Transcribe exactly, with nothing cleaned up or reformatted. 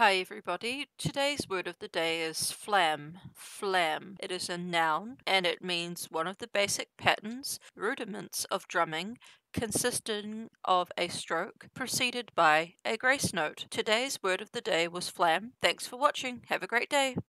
Hi everybody. Today's word of the day is flam. Flam. It is a noun and it means one of the basic patterns, rudiments of drumming, consisting of a stroke preceded by a grace note. Today's word of the day was flam. Thanks for watching. Have a great day.